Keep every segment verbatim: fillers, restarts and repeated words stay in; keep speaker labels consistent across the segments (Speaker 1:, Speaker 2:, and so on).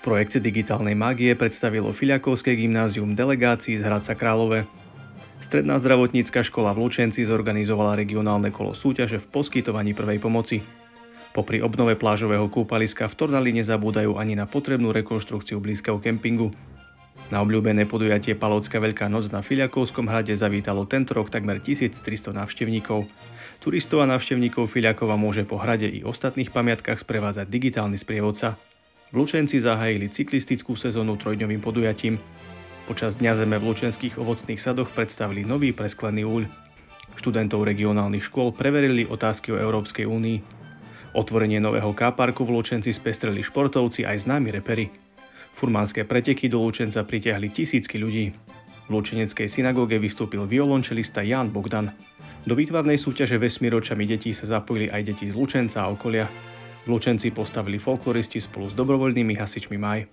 Speaker 1: projekte digitálnej mágie predstavilo Filiakovské gymnázium delegácií z Hradca Králové. Stredná zdravotnícka škola v Lučenci zorganizovala regionálne kolo súťaže v poskytovaní prvej pomoci. Popri obnove plážového kúpaliska v Tornali nezabúdajú ani na potrebnú rekonštrukciu blízkeho kempingu. Na obľúbené podujatie Palovská Veľká noc na Filiakovskom hrade zavítalo tento rok takmer tisíctristo návštevníkov. Turistov a návštevníkov Filiakova môže po hrade i ostatných pamiatkách sprevádzať digitálny sprievodca. V Lučenci zahájili cyklistickú sezónu trojdňovým podujatím. Počas Dňa zeme v lučenských ovocných sadoch predstavili nový presklený úľ. Študentov regionálnych škôl preverili otázky o Európskej únii. Otvorenie nového káparku v Lučenci spestreli športovci aj známi reperi. Furmanské preteky do Lučenca pritiahli tisícky ľudí. V lučeneckej synagóge vystúpil violončelista Ján Bogdan. Do výtvarnej súťaže Vesmír očami detí sa zapojili aj deti z Lučenca a okolia. V Lučenci postavili folkloristi spolu s dobrovoľnými hasičmi Maj.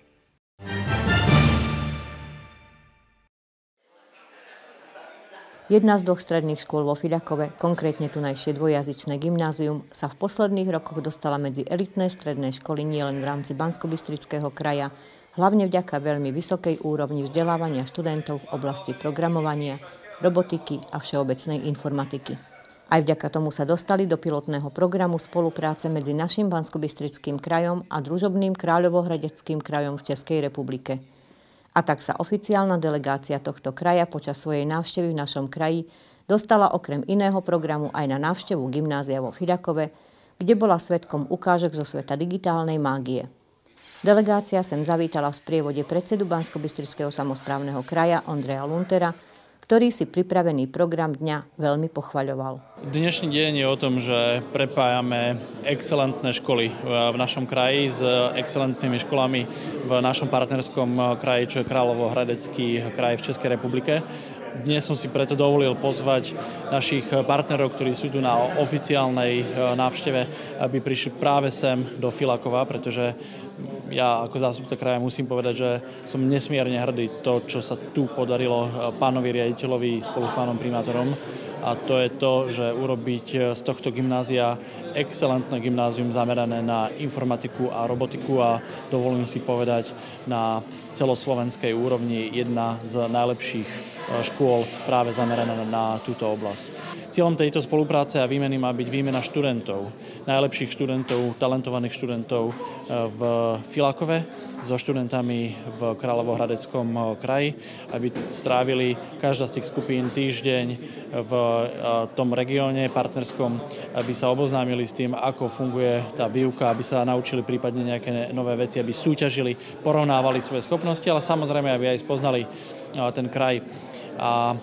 Speaker 2: Jedna z dvoch stredných škôl vo Filiakove, konkrétne tunajšie dvojjazyčné gymnázium, sa v posledných rokoch dostala medzi elitné stredné školy nielen v rámci Banskobystrického kraja, hlavne vďaka veľmi vysokej úrovni vzdelávania študentov v oblasti programovania, robotiky a všeobecnej informatiky. Aj vďaka tomu sa dostali do pilotného programu spolupráce medzi našim Banskobystrickým krajom a družobným Kráľovohradeckým krajom v Českej republike. A tak sa oficiálna delegácia tohto kraja počas svojej návštevy v našom kraji dostala okrem iného programu aj na návštevu gymnázia vo Filiakove, kde bola svedkom ukážok zo sveta digitálnej mágie. Delegácia sem zavítala v sprievode predsedu Banskobystrického samosprávneho kraja Ondreja Luntera, ktorý si pripravený program dňa veľmi pochvaľoval.
Speaker 3: Dnešný deň je o tom, že prepájame excelentné školy v našom kraji s excelentnými školami v našom partnerskom kraji, čo je Kráľovohradecký kraj v Českej republike. Dnes som si preto dovolil pozvať našich partnerov, ktorí sú tu na oficiálnej návšteve, aby prišli práve sem do Filiakova, pretože ja ako zástupca kraja musím povedať, že som nesmierne hrdý to, čo sa tu podarilo pánovi riaditeľovi spolu s pánom primátorom. A to je to, že urobiť z tohto gymnázia excelentné gymnázium zamerané na informatiku a robotiku a dovolím si povedať na celoslovenskej úrovni jedna z najlepších škôl práve zameraná na túto oblasť. Cieľom tejto spolupráce a výmeny má byť výmena študentov, najlepších študentov, talentovaných študentov v Filiakove so študentami v Kráľovohradeckom kraji, aby strávili každá z tých skupín týždeň v tom regióne partnerskom, aby sa oboznámili s tým, ako funguje tá výuka, aby sa naučili prípadne nejaké nové veci, aby súťažili, porovnávali svoje schopnosti, ale samozrejme, aby aj spoznali ten kraj a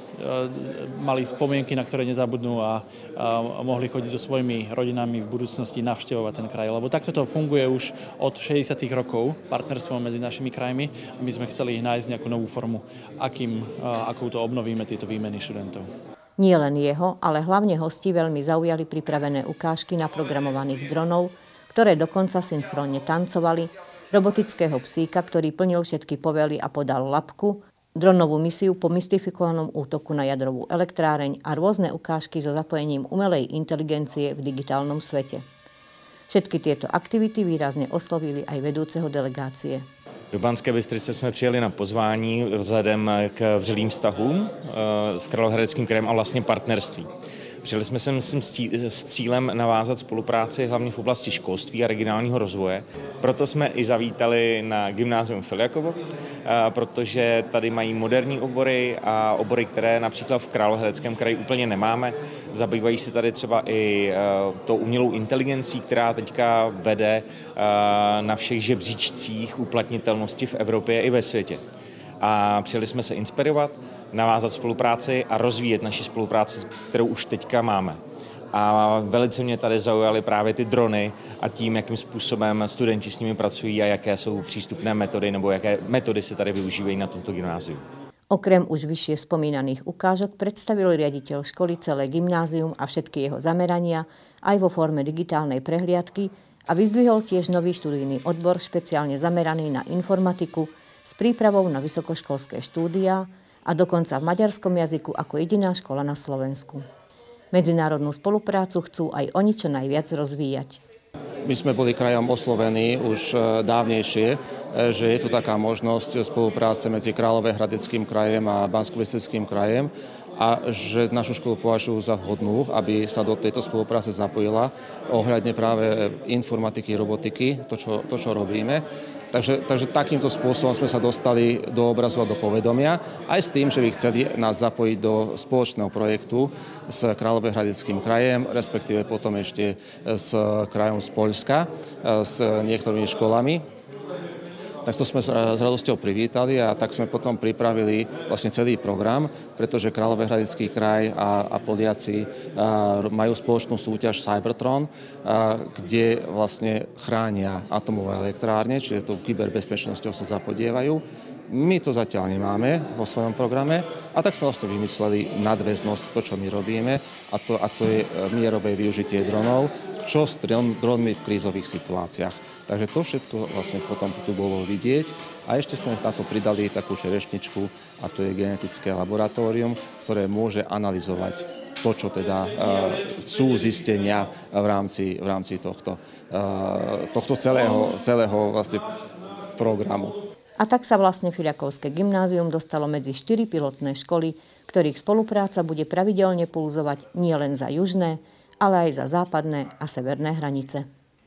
Speaker 3: mali spomienky, na ktoré nezabudnú a, a mohli chodiť so svojimi rodinami v budúcnosti navštevovať ten kraj. Lebo takto to funguje už od šesťdesiatych rokov, partnerstvo medzi našimi krajmi. My sme chceli nájsť nejakú novú formu, akým, akou to obnovíme tieto výmeny študentov.
Speaker 2: Nie len jeho, ale hlavne hostí veľmi zaujali pripravené ukážky naprogramovaných dronov, ktoré dokonca synchrónne tancovali, robotického psíka, ktorý plnil všetky povely a podal labku, dronovú misiu po mystifikovanom útoku na jadrovú elektráreň a rôzne ukážky so zapojením umelej inteligencie v digitálnom svete. Všetky tieto aktivity výrazně oslovili aj vedoucího delegácie.
Speaker 4: Do Banské Bystrice jsme přijeli na pozvání vzhledem k vřelým vztahům s Královéhradeckým krajem a vlastně partnerství. Přijeli jsme sem s cílem navázat spolupráci hlavně v oblasti školství a regionálního rozvoje. Proto jsme i zavítali na gymnázium Filiakovo, protože tady mají moderní obory a obory, které například v Královéhradeckém kraji úplně nemáme. Zabývají se tady třeba i tou umělou inteligencí, která teďka vede na všech žebříčcích uplatnitelnosti v Evropě i ve světě. A přijeli jsme se inspirovat, navázat spolupráci a rozvíjet naši spolupráci, kterou už teďka máme. A velice mě tady zaujaly právě ty drony a tím, jakým způsobem studenti s nimi pracují a jaké jsou přístupné metody nebo jaké metody se tady využívají na tomto gymnáziu.
Speaker 2: Okrem už vyššie spomínaných ukážok predstavil riaditeľ školy celé gymnázium a všetky jeho zamerania aj vo forme digitálnej prehliadky a vyzdvihol tiež nový študijný odbor špeciálne zameraný na informatiku s prípravou na vysokoškolské štúdia a dokonca v maďarskom jazyku ako jediná škola na Slovensku. Medzinárodnú spoluprácu chcú aj oni čo najviac rozvíjať.
Speaker 5: My sme boli krajom oslovení už dávnejšie že je tu taká možnosť spolupráce medzi Královéhradeckým krajem a Banskobystrickým krajem a že našu školu považujú za vhodnú, aby sa do tejto spolupráce zapojila ohľadne práve informatiky, robotiky, to, čo, to, čo robíme. Takže, takže takýmto spôsobom sme sa dostali do obrazu a do povedomia, aj s tým, že by chceli nás zapojiť do spoločného projektu s Královéhradeckým krajem, respektíve potom ešte s krajom z Poľska, s niektorými školami. Tak to sme s radosťou privítali a tak sme potom pripravili vlastne celý program, pretože Královéhradecký kraj a, a Poliaci a, majú spoločnú súťaž Cybertron, a, kde vlastne chránia atomové elektrárne, čiže to kyberbezpečnosťou sa zapodievajú. My to zatiaľ nemáme vo svojom programe a tak sme vlastne vymysleli nadväznosť to, čo my robíme a to, a to je mierové využitie dronov, čo s dronmi v krízových situáciách. Takže to všetko vlastne potom tu bolo vidieť a ešte sme na to pridali takú čerešničku a to je genetické laboratórium, ktoré môže analyzovať to, čo teda uh, sú zistenia v rámci, v rámci tohto, uh, tohto celého, celého vlastne programu.
Speaker 2: A tak sa vlastne Filiakovské gymnázium dostalo medzi štyri pilotné školy, ktorých spolupráca bude pravidelne pulzovať nielen za južné, ale aj za západné a severné hranice.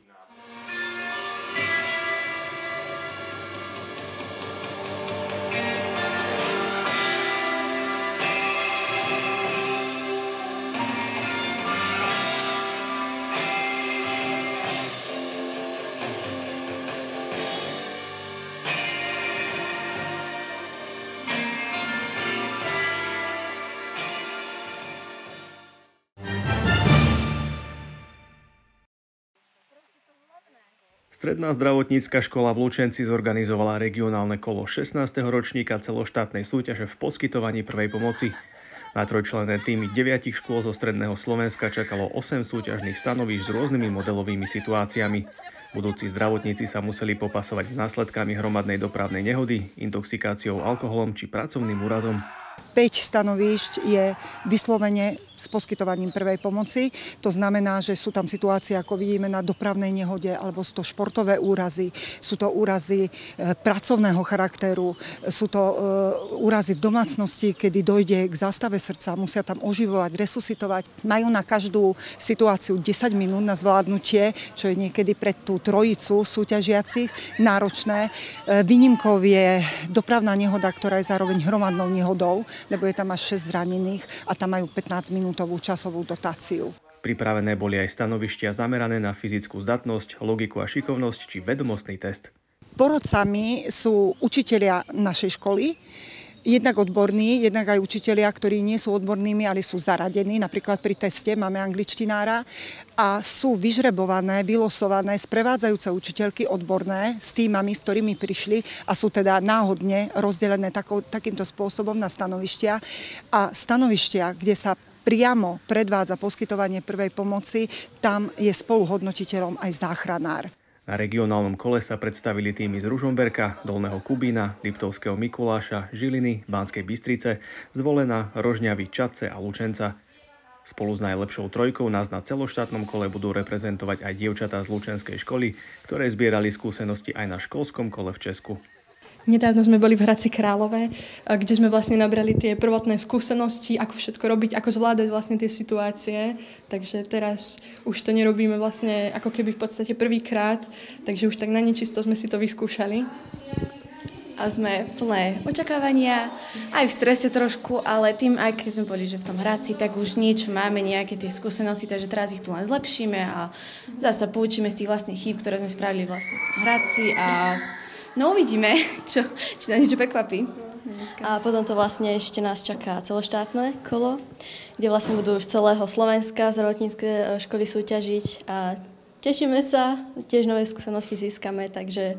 Speaker 1: Stredná zdravotnícka škola v Lučenci zorganizovala regionálne kolo šestnásteho ročníka celoštátnej súťaže v poskytovaní prvej pomoci. Na trojčlenné týmy deviatich škôl zo stredného Slovenska čakalo osem súťažných stanovíšť s rôznymi modelovými situáciami. Budúci zdravotníci sa museli popasovať s následkami hromadnej dopravnej nehody, intoxikáciou alkoholom či pracovným úrazom.
Speaker 6: päť stanovíšť je vyslovene s poskytovaním prvej pomoci. To znamená, že sú tam situácie, ako vidíme, na dopravnej nehode, alebo sú to športové úrazy, sú to úrazy e, pracovného charakteru, sú to e, úrazy v domácnosti, kedy dojde k zástave srdca, musia tam oživovať, resuscitovať. Majú na každú situáciu desať minút na zvládnutie, čo je niekedy pre tú trojicu súťažiacich náročné. E, výnimkou je dopravná nehoda, ktorá je zároveň hromadnou nehodou, lebo je tam až šesť zranených a tam majú pätnásťminútovú časovú dotáciu.
Speaker 1: Pripravené boli aj stanovištia zamerané na fyzickú zdatnosť, logiku a šikovnosť či vedomostný test.
Speaker 6: Porodcami sú učitelia našej školy, jednak odborní, jednak aj učitelia, ktorí nie sú odbornými, ale sú zaradení. Napríklad pri teste máme angličtinára a sú vyžrebované, vylosované sprevádzajúce učiteľky odborné s týmami, s ktorými prišli a sú teda náhodne rozdelené takou, takýmto spôsobom na stanovištia. A stanovištia, kde sa priamo predvádza poskytovanie prvej pomoci, tam je spoluhodnotiteľom aj záchranár.
Speaker 1: Na regionálnom kole sa predstavili týmy z Ružomberka, Dolného Kubína, Liptovského Mikuláša, Žiliny, Banskej Bystrice, Zvolena, Rožňavy, Čadce a Lučenca. Spolu s najlepšou trojkou nás na celoštátnom kole budú reprezentovať aj dievčatá z Lučenskej školy, ktoré zbierali skúsenosti aj na školskom kole v Česku.
Speaker 7: Nedávno sme boli v Hradci Králové, kde sme vlastne nabrali tie prvotné skúsenosti, ako všetko robiť, ako zvládať vlastne tie situácie. Takže teraz už to nerobíme vlastne ako keby v podstate prvýkrát, takže už tak na nečisto sme si to vyskúšali.
Speaker 8: A sme plné očakávania, aj v strese trošku, ale tým, aj keď sme boli že v tom Hradci, tak už niečo máme, nejaké tie skúsenosti, takže teraz ich tu len zlepšíme a zase poučíme z tých vlastných chýb, ktoré sme spravili vlastne v tom Hradci a no uvidíme, čo, či nás niečo prekvapí.
Speaker 9: A potom to vlastne ešte nás čaká celoštátne kolo, kde vlastne budú už celého Slovenska zdravotnícke školy súťažiť a tešíme sa, tiež nové skúsenosti získame, takže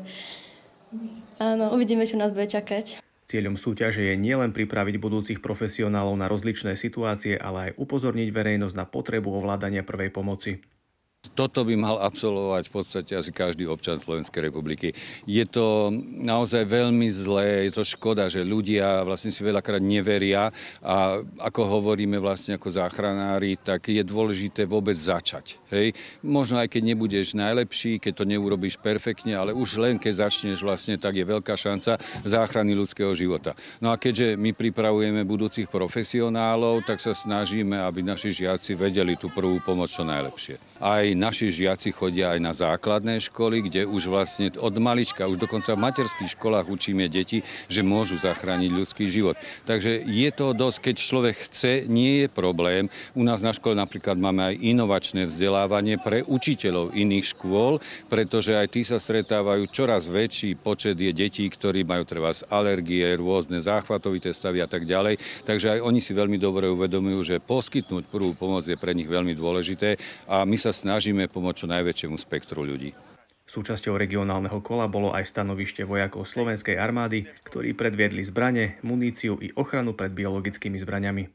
Speaker 9: áno, uvidíme, čo nás bude čakať.
Speaker 1: Cieľom súťaže je nielen pripraviť budúcich profesionálov na rozličné situácie, ale aj upozorniť verejnosť na potrebu ovládania prvej pomoci.
Speaker 10: Toto by mal absolvovať v podstate asi každý občan Slovenskej republiky. Je to naozaj veľmi zlé, je to škoda, že ľudia vlastne si veľakrát neveria a ako hovoríme vlastne ako záchranári, tak je dôležité vôbec začať. Hej? Možno aj keď nebudeš najlepší, keď to neurobíš perfektne, ale už len keď začneš vlastne, tak je veľká šanca záchrany ľudského života. No a keďže my pripravujeme budúcich profesionálov, tak sa snažíme, aby naši žiaci vedeli tú prvú pomoc čo najlepšie. Aj naši žiaci chodia aj na základné školy, kde už vlastne od malička, už dokonca v materských školách učíme deti, že môžu zachrániť ľudský život. Takže je to dosť, keď človek chce, nie je problém. U nás na škole napríklad máme aj inovačné vzdelávanie pre učiteľov iných škôl, pretože aj tí sa stretávajú, čoraz väčší počet je detí, ktorí majú treba alergie, rôzne záchvatovité stavy a tak ďalej. Takže aj oni si veľmi dobre uvedomujú, že poskytnúť prvú pomoc je pre nich veľmi dôležité a my sa snažíme pomôcť čo najväčšiemu spektru ľudí.
Speaker 1: Súčasťou regionálneho kola bolo aj stanovište vojakov Slovenskej armády, ktorí predviedli zbrane, muníciu i ochranu pred biologickými zbraňami.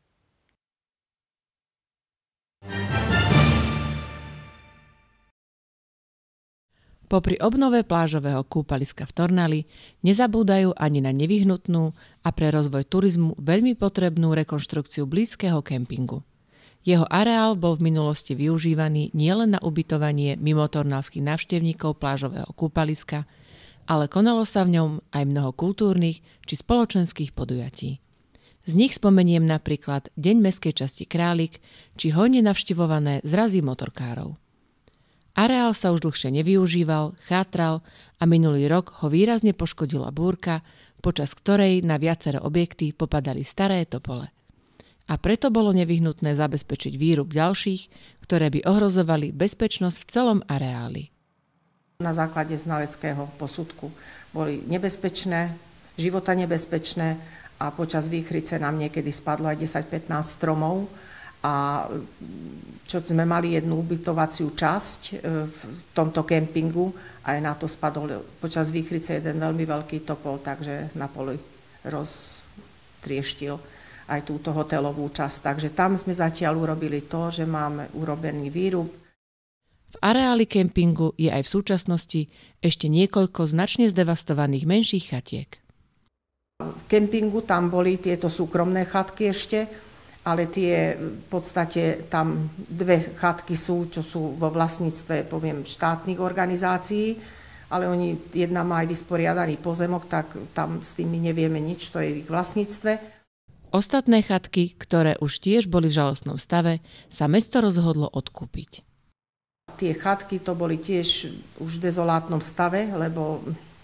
Speaker 11: Popri obnove plážového kúpaliska v Tornali nezabúdajú ani na nevyhnutnú a pre rozvoj turizmu veľmi potrebnú rekonštrukciu blízkeho kempingu. Jeho areál bol v minulosti využívaný nielen na ubytovanie mimotornalských návštevníkov plážového kúpaliska, ale konalo sa v ňom aj mnoho kultúrnych či spoločenských podujatí. Z nich spomeniem napríklad Deň mestskej časti Králik či hojne navštevované zrazy motorkárov. Areál sa už dlhšie nevyužíval, chátral a minulý rok ho výrazne poškodila búrka, počas ktorej na viaceré objekty popadali staré topole. A preto bolo nevyhnutné zabezpečiť výrub ďalších, ktoré by ohrozovali bezpečnosť v celom areáli.
Speaker 12: Na základe znaleckého posudku boli nebezpečné, života nebezpečné a počas výchrice nám niekedy spadlo aj desať pätnásť stromov a čo sme mali jednu ubytovaciu časť v tomto kempingu, aj na to spadol počas výchrice jeden veľmi veľký topol, takže na poli roztrieštil aj túto hotelovú časť. Takže tam sme zatiaľ urobili to, že máme urobený výrub.
Speaker 11: V areáli kempingu je aj v súčasnosti ešte niekoľko značne zdevastovaných menších chatiek.
Speaker 12: V kempingu tam boli tieto súkromné chatky ešte, ale tie v podstate tam dve chatky sú, čo sú vo vlastníctve, poviem, štátnych organizácií, ale oni, jedna má aj vysporiadaný pozemok, tak tam s tým my nevieme nič, to je v ich vlastníctve.
Speaker 11: Ostatné chatky, ktoré už tiež boli v žalostnom stave, sa mesto rozhodlo odkúpiť.
Speaker 12: Tie chatky to boli tiež už v dezolátnom stave, lebo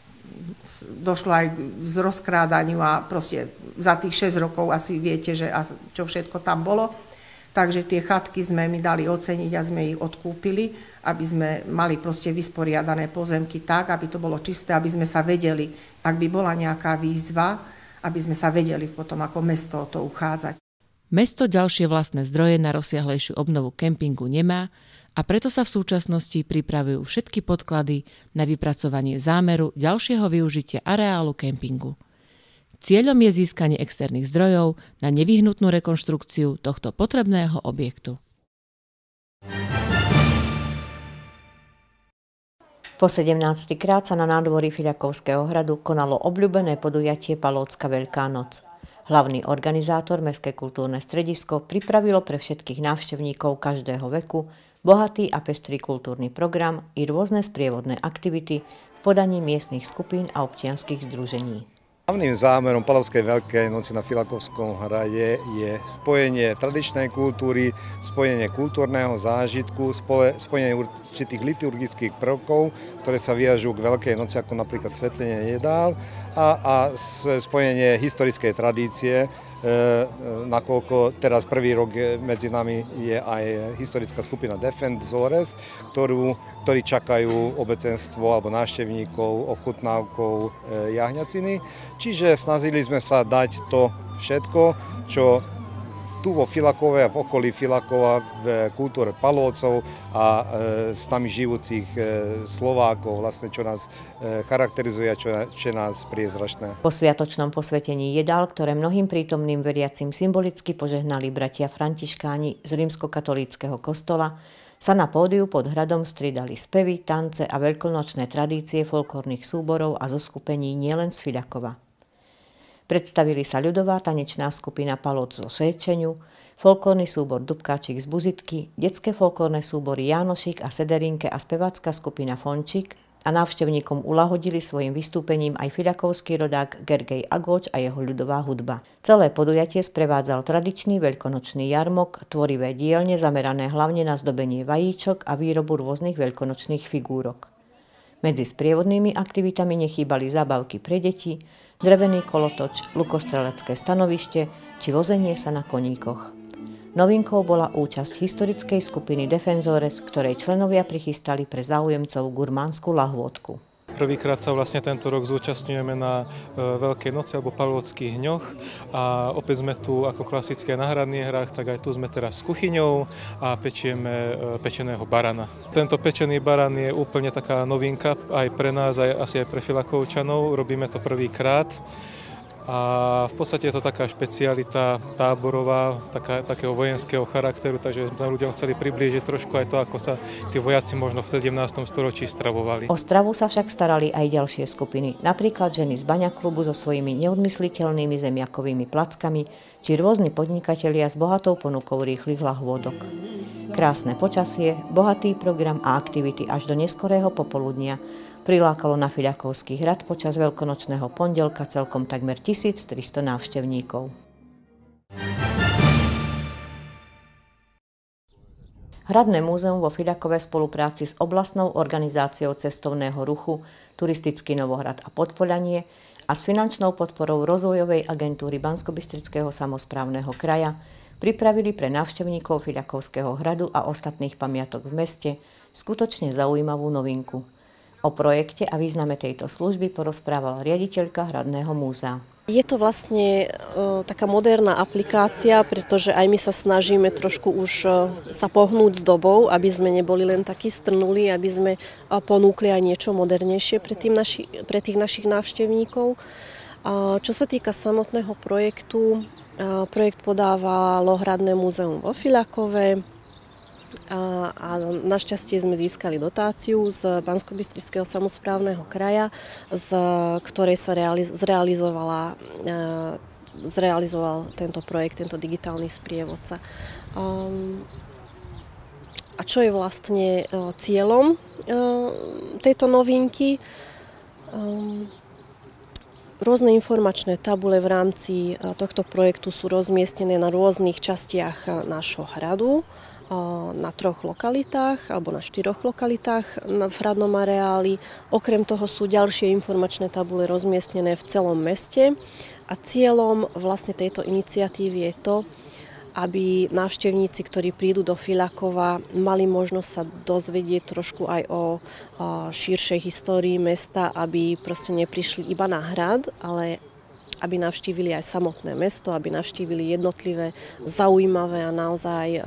Speaker 12: došlo aj k rozkrádaniu a proste za tých šesť rokov asi viete, že čo všetko tam bolo. Takže tie chatky sme mi dali oceniť a sme ich odkúpili, aby sme mali proste vysporiadané pozemky tak, aby to bolo čisté, aby sme sa vedeli, ak by bola nejaká výzva, aby sme sa vedeli potom ako mesto o to uchádzať.
Speaker 11: Mesto ďalšie vlastné zdroje na rozsiahlejšiu obnovu kempingu nemá a preto sa v súčasnosti pripravujú všetky podklady na vypracovanie zámeru ďalšieho využitia areálu kempingu. Cieľom je získanie externých zdrojov na nevyhnutnú rekonštrukciu tohto potrebného objektu.
Speaker 2: Po sedemnásty krát sa na nádvorí Filiakovského hradu konalo obľúbené podujatie Palócka Veľká noc. Hlavný organizátor Mestské kultúrne stredisko pripravilo pre všetkých návštevníkov každého veku bohatý a pestrý kultúrny program i rôzne sprievodné aktivity v podaní miestnych skupín a občianskych združení.
Speaker 13: Hlavným zámerom Palovskej Veľkej noci na Filiakovskom hrade je spojenie tradičnej kultúry, spojenie kultúrneho zážitku, spojenie určitých liturgických prvkov, ktoré sa viažú k Veľkej noci, ako napríklad svetlenie jedál, a, a spojenie historickej tradície, E, nakoľko teraz prvý rok medzi nami je aj historická skupina Defend Zores, ktorú, ktorí čakajú obecenstvo alebo návštevníkov ochutnávkou e, jahňaciny. Čiže snažili sme sa dať to všetko, čo tu vo Filakove a v okolí Filakova v kultúre Palovcov a e, s nami žijúcich e, Slovákov, vlastne čo nás e, charakterizuje a čo, čo nás priezračné.
Speaker 2: Po sviatočnom posvetení jedál, ktoré mnohým prítomným veriacim symbolicky požehnali bratia františkáni z rímskokatolíckeho kostola, sa na pódiu pod hradom striedali spevy, tance a veľkonočné tradície folklórnych súborov a zoskupení nielen z Fiľakova. Predstavili sa ľudová tanečná skupina Palóc zo Sečeňu, folklórny súbor Dubkáčik z Buzitky, detské folklórne súbory Jánošik a Sederinke a spevácka skupina Fončík a návštevníkom uľahodili svojim vystúpením aj fiľakovský rodák Gergej Agóč a jeho ľudová hudba. Celé podujatie sprevádzal tradičný veľkonočný jarmok, tvorivé dielne zamerané hlavne na zdobenie vajíčok a výrobu rôznych veľkonočných figúrok. Medzi sprievodnými aktivitami nechýbali zábavky pre deti, drevený kolotoč, lukostrelecké stanovište či vozenie sa na koníkoch. Novinkou bola účasť historickej skupiny Defenzores, ktorej členovia prichystali pre záujemcov gurmánsku lahôdku.
Speaker 14: Prvýkrát sa vlastne tento rok zúčastňujeme na Veľkej noci alebo Palôckých dňoch a opäť sme tu ako klasické na hradných hrách, tak aj tu sme teraz s kuchyňou a pečieme pečeného barana. Tento pečený baran je úplne taká novinka aj pre nás, aj asi aj pre Fiľakovčanov, robíme to prvýkrát. A v podstate je to taká špecialita táborová, taká, takého vojenského charakteru, takže sme ľuďom chceli priblížiť trošku aj to, ako sa tí vojaci možno v sedemnástom storočí stravovali.
Speaker 2: O stravu sa však starali aj ďalšie skupiny, napríklad ženy z Baňa klubu so svojimi neodmysliteľnými zemiakovými plackami, či rôzni podnikatelia s bohatou ponukou rýchlych lahôdok. Krásne počasie, bohatý program a aktivity až do neskorého popoludnia prilákalo na Fiľakovský hrad počas veľkonočného pondelka celkom takmer tisíctristo návštevníkov. Hradné múzeum vo Fiľakove v spolupráci s oblastnou organizáciou cestovného ruchu Turistický Novohrad a Podpoľanie a s finančnou podporou rozvojovej agentúry Banskobystrického samosprávneho kraja pripravili pre návštevníkov Fiľakovského hradu a ostatných pamiatok v meste skutočne zaujímavú novinku. O projekte a význame tejto služby porozprávala riaditeľka Hradného múzea.
Speaker 15: Je to vlastne e, taká moderná aplikácia, pretože aj my sa snažíme trošku už e, sa pohnúť s dobou, aby sme neboli len takí strnulí, aby sme e, ponúkli aj niečo modernejšie pre, tým naši, pre tých našich návštevníkov. E, čo sa týka samotného projektu, e, projekt podávalo Hradné múzeum vo Fiľakove, A, a našťastie sme získali dotáciu z Banskobystrického samosprávneho kraja, z ktorej sa realiz, zrealizovala, e, zrealizoval tento projekt, tento digitálny sprievodca. Um, a čo je vlastne e, cieľom e, tejto novinky? Um, Rôzne informačné tabule v rámci tohto projektu sú rozmiestnené na rôznych častiach nášho hradu, na troch lokalitách alebo na štyroch lokalitách v hradnom areáli. Okrem toho sú ďalšie informačné tabule rozmiestnené v celom meste a cieľom vlastne tejto iniciatívy je to, aby návštevníci, ktorí prídu do Fiľakova, mali možnosť sa dozvedieť trošku aj o, o širšej histórii mesta, aby proste neprišli iba na hrad, ale aby navštívili aj samotné mesto, aby navštívili jednotlivé, zaujímavé a naozaj e,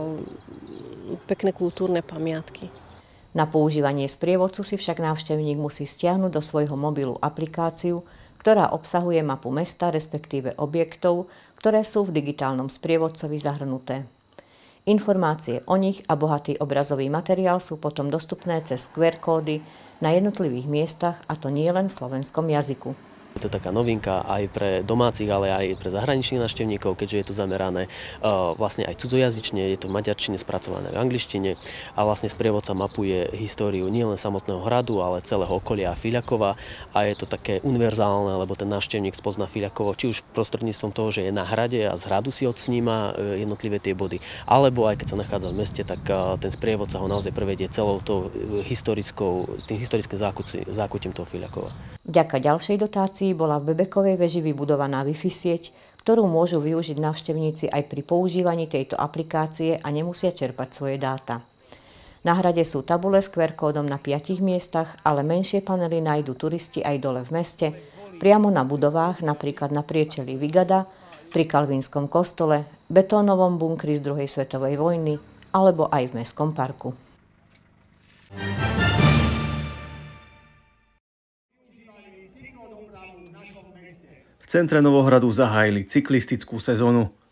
Speaker 15: pekné kultúrne pamiatky.
Speaker 2: Na používanie sprievodcu si však návštevník musí stiahnuť do svojho mobilu aplikáciu, ktorá obsahuje mapu mesta, respektíve objektov, ktoré sú v digitálnom sprievodcovi zahrnuté. Informácie o nich a bohatý obrazový materiál sú potom dostupné cez kú er kódy na jednotlivých miestach, a to nie len v slovenskom jazyku.
Speaker 16: Je to taká novinka aj pre domácich, ale aj pre zahraničných návštevníkov, keďže je to zamerané uh, vlastne aj cudzojazyčne, je to v maďarčine spracované v angličtine a vlastne sprievodca mapuje históriu nielen samotného hradu, ale celého okolia Fiľakova a je to také univerzálne, lebo ten návštevník spozná Fiľakovo či už prostredníctvom toho, že je na hrade a z hradu si odsníma jednotlivé tie body, alebo aj keď sa nachádza v meste, tak uh, ten sprievodca ho naozaj prevedie celou tou historickou, tým historickým zákutím toho Fiľakova.
Speaker 2: Vďaka ďalšej dotácii bola v Bebekovej veži vybudovaná Wi-Fi sieť, ktorú môžu využiť návštevníci aj pri používaní tejto aplikácie a nemusia čerpať svoje dáta. Na hrade sú tabule s kú er kódom na piatich miestach, ale menšie panely nájdu turisti aj dole v meste, priamo na budovách, napríklad na priečelí Vigada, pri Kalvínskom kostole, betónovom bunkri z druhej svetovej vojny alebo aj v mestskom parku.
Speaker 1: V centre Novohradu zahájili cyklistickú sezónu.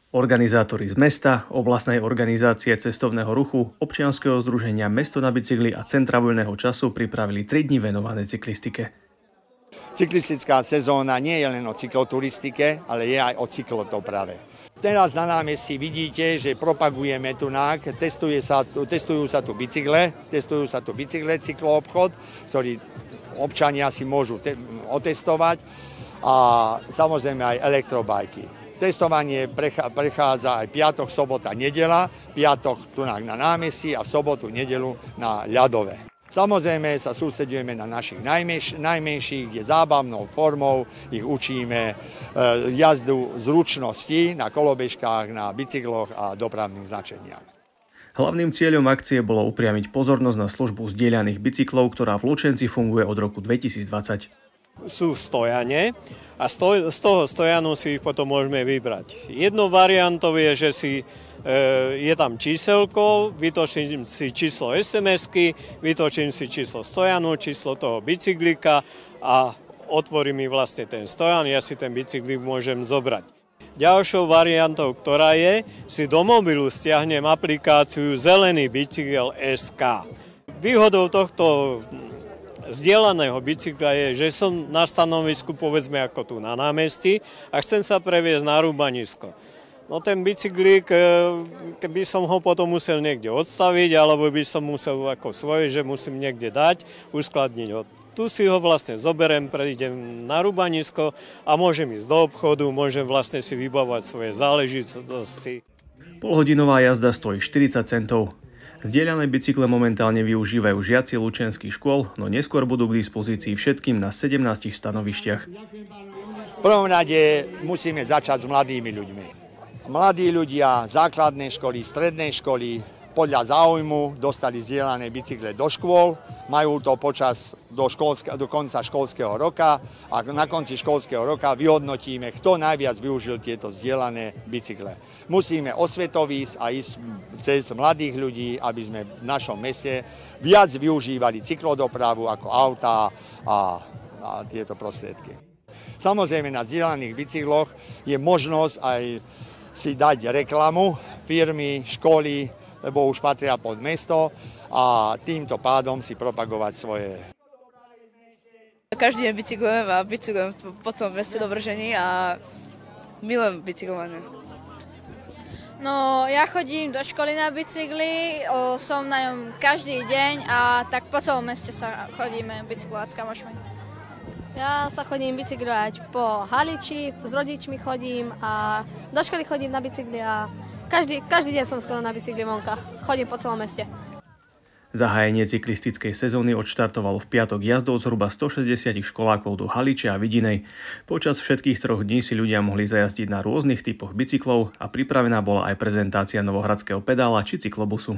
Speaker 1: Organizátori z mesta, oblastnej organizácie cestovného ruchu, občianskeho združenia Mesto na bicykli a Centra voľného času pripravili tri dni venované cyklistike.
Speaker 17: Cyklistická sezóna nie je len o cykloturistike, ale je aj o cyklodoprave. Teraz na námestí vidíte, že propagujeme tu nák, testuje sa, testujú sa tu bicykle, testujú sa tu bicykle, cykloobchod, ktorý občania si môžu te- otestovať a samozrejme aj elektrobajky. Testovanie prechádza aj piatok, sobota, nedeľa, piatok tu na námestí a v sobotu, nedeľu na ľadové. Samozrejme sa sústredujeme na našich najmenš- najmenších, kde zábavnou formou ich učíme e, jazdu zručnosti na kolobežkách, na bicykloch a dopravným značeniam.
Speaker 1: Hlavným cieľom akcie bolo upriamiť pozornosť na službu zdieľaných bicyklov, ktorá v Lučenci funguje od roku dvetisícdvadsať.
Speaker 18: Sú stojane a stoj, z toho stojanu si ich potom môžeme vybrať. Jednou variantou je, že si, e, je tam číselko, vytočím si číslo es em esky, vytočím si číslo stojanu, číslo toho bicyklika a otvorí mi vlastne ten stojan, ja si ten bicyklik môžem zobrať. Ďalšou variantou, ktorá je, si do mobilu stiahnem aplikáciu Zelený bicykel es ká. Výhodou tohto zdieľaného bicykla je, že som na stanovisku, povedzme ako tu na námestí, a chcem sa previesť na Rúbanisko. No ten bicyklík, keby som ho potom musel niekde odstaviť, alebo by som musel ako svoje, že musím niekde dať, uskladniť ho. Tu si ho vlastne zoberiem, prejdem na Rúbanisko a môžem ísť do obchodu, môžem vlastne si vybavovať svoje záležitosti.
Speaker 1: Polhodinová jazda stojí štyridsať centov. Zdieľané bicykle momentálne využívajú žiaci lučenských škôl, no neskôr budú k dispozícii všetkým na sedemnástich stanovištiach.
Speaker 17: V prvom rade musíme začať s mladými ľuďmi. Mladí ľudia, základné školy, stredné školy, podľa záujmu dostali zdieľané bicykle do škôl, majú to počas do, školska, do konca školského roka a na konci školského roka vyhodnotíme, kto najviac využil tieto zdieľané bicykle. Musíme osvetovísť a ísť cez mladých ľudí, aby sme v našom meste viac využívali cyklodopravu ako autá a, a tieto prostriedky. Samozrejme na zdieľaných bicykloch je možnosť aj si dať reklamu firmy, školy, lebo už patria pod mesto a týmto pádom si propagovať svoje.
Speaker 19: Každý deň bicyklujem a bicyklujem po celom meste do Vržení a milujem bicyklovanie.
Speaker 20: No, ja chodím do školy na bicykli, som na ňom každý deň a tak po celom meste sa chodíme bicyklovať s kamošmi.
Speaker 21: Ja sa chodím bicyklovať po Haliči, s rodičmi chodím a do školy chodím na bicykli a každý, každý deň som skoro na bicykli vonka. Chodím po celom meste.
Speaker 1: Zahájenie cyklistickej sezóny odštartovalo v piatok jazdou zhruba stošesťdesiat školákov do Haliče a Vidinej. Počas všetkých troch dní si ľudia mohli zajazdiť na rôznych typoch bicyklov a pripravená bola aj prezentácia novohradského pedála či cyklobusu.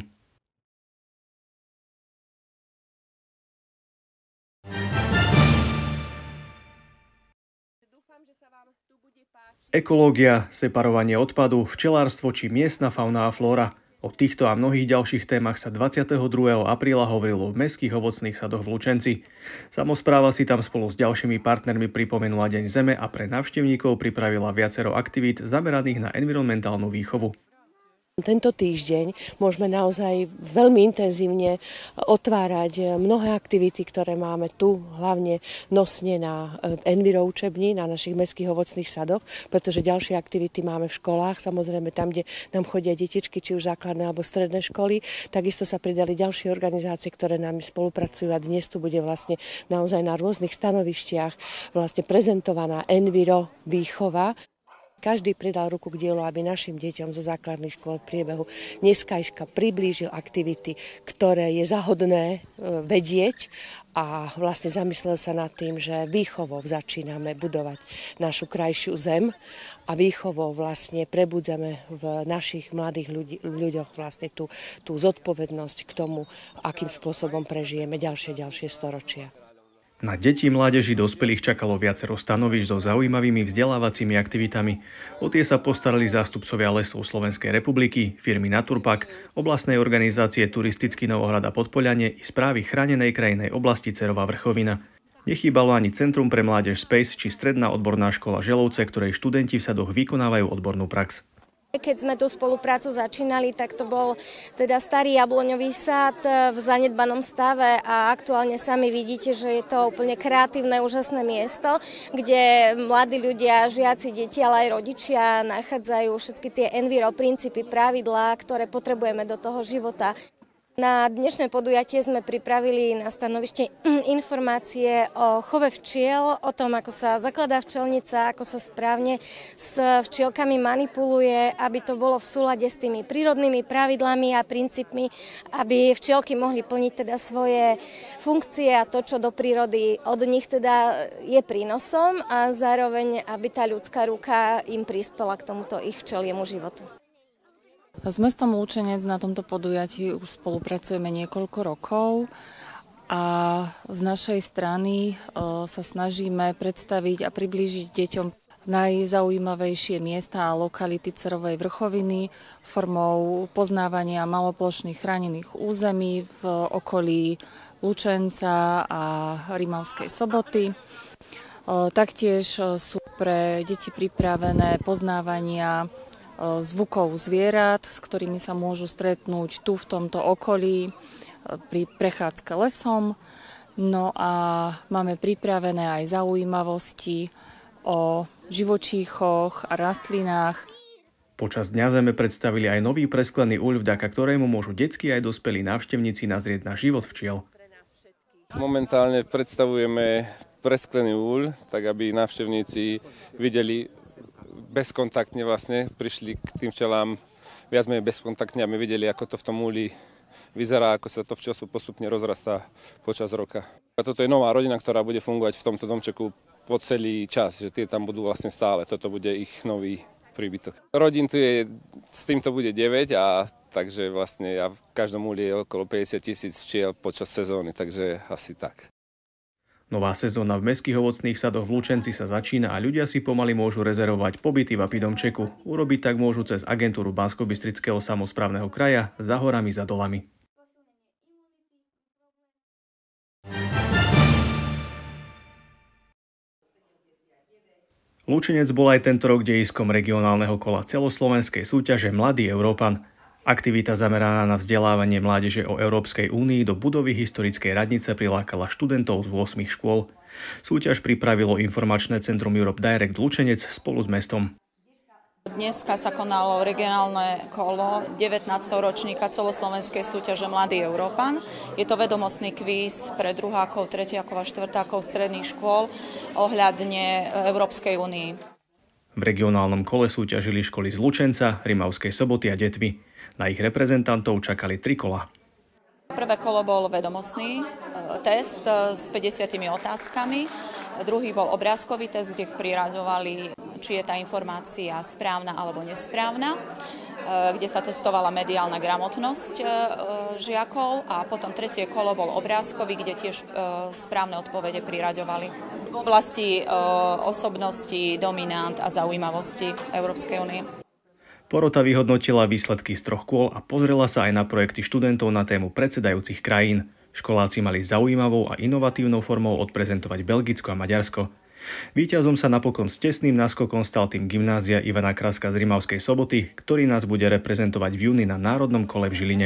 Speaker 1: Ekológia, separovanie odpadu, včelárstvo či miestna fauna a flóra. O týchto a mnohých ďalších témach sa dvadsiateho druhého apríla hovorilo v mestských ovocných sadoch v Lučenci. Samospráva si tam spolu s ďalšími partnermi pripomenula Deň zeme a pre návštevníkov pripravila viacero aktivít zameraných na environmentálnu výchovu.
Speaker 22: Tento týždeň môžeme naozaj veľmi intenzívne otvárať mnohé aktivity, ktoré máme tu, hlavne nosne na Enviro učebni, na našich mestských ovocných sadoch, pretože ďalšie aktivity máme v školách, samozrejme tam, kde nám chodia detičky, či už základné alebo stredné školy. Takisto sa pridali ďalšie organizácie, ktoré nám spolupracujú a dnes tu bude vlastne naozaj na rôznych stanovištiach vlastne prezentovaná Enviro výchova. Každý pridal ruku k dielu, aby našim deťom zo základných škôl v priebehu dneskajška priblížil aktivity, ktoré je zahodné vedieť a vlastne zamyslel sa nad tým, že výchovou začíname budovať našu krajšiu zem a výchovou vlastne prebudzame v našich mladých ľudí, ľuďoch vlastne tú, tú zodpovednosť k tomu, akým spôsobom prežijeme ďalšie, ďalšie storočia.
Speaker 1: Na deti, mládeži, dospelých čakalo viacero stanovíšť so zaujímavými vzdelávacími aktivitami. O tie sa postarali zástupcovia Lesov Slovenskej republiky, firmy Naturpak, oblastnej organizácie Turistický Novohrad a Podpoľanie i správy chránenej krajinej oblasti Cerová vrchovina. Nechýbalo ani Centrum pre mládež Space či Stredná odborná škola Želovce, ktorej študenti v sadoch vykonávajú odbornú prax.
Speaker 3: Keď sme tú spoluprácu začínali, tak to bol teda starý jabloňový sad v zanedbanom stave a aktuálne sami vidíte, že je to úplne kreatívne, úžasné miesto, kde mladí ľudia, žiaci, deti, ale aj rodičia nachádzajú všetky tie enviro princípy, pravidlá, ktoré potrebujeme do toho života. Na dnešné podujatie sme pripravili na stanovište informácie o chove včiel, o tom, ako sa zakladá včelnica, ako sa správne s včielkami manipuluje, aby to bolo v súlade s tými prírodnými pravidlami a princípmi, aby včielky mohli plniť teda svoje funkcie a to, čo do prírody od nich teda je prínosom a zároveň, aby tá ľudská ruka im prispela k tomuto ich včeliemu životu.
Speaker 4: S mestom Lučenec na tomto podujatí už spolupracujeme niekoľko rokov a z našej strany sa snažíme predstaviť a priblížiť deťom najzaujímavejšie miesta a lokality Cerovej vrchoviny formou poznávania maloplošných chránených území v okolí Lučenca a Rimavskej Soboty. Taktiež sú pre deti pripravené poznávania zvukov zvierat, s ktorými sa môžu stretnúť tu v tomto okolí pri prechádzke lesom. No a máme pripravené aj zaujímavosti o živočíchoch a rastlinách.
Speaker 1: Počas dňa sme predstavili aj nový presklený uľ, vďaka ktorému môžu detskí aj dospelí návštevníci nazrieť na život včiel.
Speaker 23: Momentálne predstavujeme presklený uľ, tak aby návštevníci videli bezkontaktne vlastne, prišli k tým včelám viac menej bezkontaktne a my videli, ako to v tom úli vyzerá, ako sa to včelstvo postupne rozrastá počas roka. A toto je nová rodina, ktorá bude fungovať v tomto domčeku po celý čas, že tie tam budú vlastne stále, toto bude ich nový príbytok. Rodín tu je, s týmto bude deväť a takže vlastne a v každom úli je okolo päťdesiat tisíc včiel počas sezóny, takže asi tak.
Speaker 1: Nová sezóna v mestských ovocných sadoch v Lučenci sa začína a ľudia si pomaly môžu rezervovať pobyty v Apidomčeku. Urobiť tak môžu cez agentúru Banskobystrického samosprávneho kraja Za horami, za dolami. Lučenec bol aj tento rok dejiskom regionálneho kola celoslovenskej súťaže Mladý Európan. Aktivita zameraná na vzdelávanie mládeže o Európskej únii do budovy historickej radnice prilákala študentov z ôsmich škôl. Súťaž pripravilo informačné centrum Europe Direct Lučenec spolu s mestom.
Speaker 24: Dneska sa konalo regionálne kolo devätnásteho ročníka celoslovenskej súťaže Mladý Európan. Je to vedomostný kvíz pre druhákov, tretiakov a štvrtákov stredných škôl ohľadne Európskej únii.
Speaker 1: V regionálnom kole súťažili školy z Lučenca, Rimavskej Soboty a Detvy. Na ich reprezentantov čakali tri kola.
Speaker 24: Prvé kolo bol vedomostný test s päťdesiatimi otázkami. Druhý bol obrázkový test, kde priraďovali, či je tá informácia správna alebo nesprávna, kde sa testovala mediálna gramotnosť žiakov. A potom tretie kolo bol obrázkový, kde tiež správne odpovede priraďovali v oblasti osobnosti, dominant a zaujímavosti Európskej únie.
Speaker 1: Porota vyhodnotila výsledky z troch kôl a pozrela sa aj na projekty študentov na tému predsedajúcich krajín. Školáci mali zaujímavou a inovatívnou formou odprezentovať Belgicko a Maďarsko. Víťazom sa napokon s tesným náskokom stal tým gymnázia Ivana Kraska z Rimavskej Soboty, ktorý nás bude reprezentovať v júni na národnom kole v Žiline.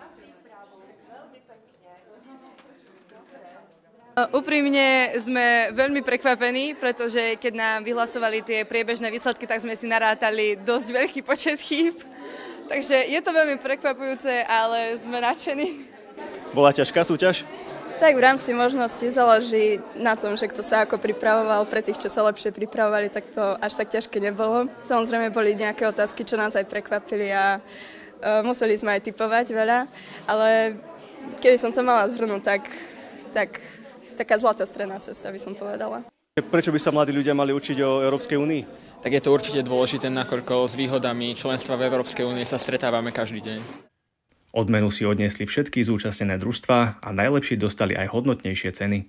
Speaker 25: Úprimne sme veľmi prekvapení, pretože keď nám vyhlasovali tie priebežné výsledky, tak sme si narátali dosť veľký počet chýb. Takže je to veľmi prekvapujúce, ale sme nadšení.
Speaker 26: Bola ťažká súťaž?
Speaker 25: Tak v rámci možností záleží na tom, že kto sa ako pripravoval. Pre tých, čo sa lepšie pripravovali, tak to až tak ťažké nebolo. Samozrejme boli nejaké otázky, čo nás aj prekvapili a uh, museli sme aj tipovať veľa. Ale keby som to mala zhrnúť, tak... tak taká zlatá stredná cesta, by som povedala.
Speaker 26: Prečo by sa mladí ľudia mali učiť o Európskej únii?
Speaker 27: Tak je to určite dôležité, nakoľko s výhodami členstva v Európskej únii sa stretávame každý deň.
Speaker 1: Odmenu si odniesli všetky zúčastnené družstvá a najlepší dostali aj hodnotnejšie ceny.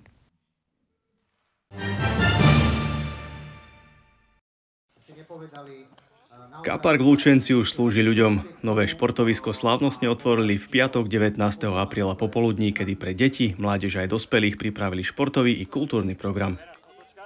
Speaker 1: Ká-park v Lučenci už slúži ľuďom. Nové športovisko slávnostne otvorili v piatok devätnásteho apríla popoludní, kedy pre deti, mládež aj dospelých pripravili športový i kultúrny program.